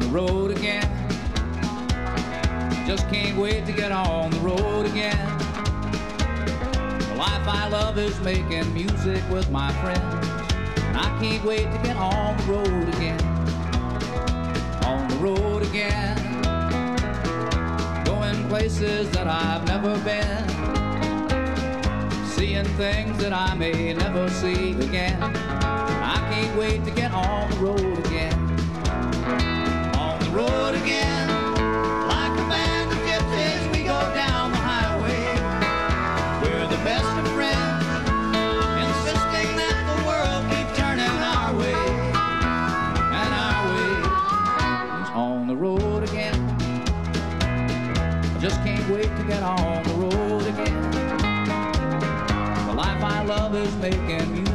the road again. Just can't wait to get on the road again. The life I love is making music with my friends, and I can't wait to get on the road again. On the road again, going places that I've never been, seeing things that I may never see again. I can't wait to get on the road again. On the road again, like a band of gypsies, we go down the highway. We're the best of friends, insisting that the world keep turning our way. And our way is on the road again. I just can't wait to get on the road again. The life I love is making music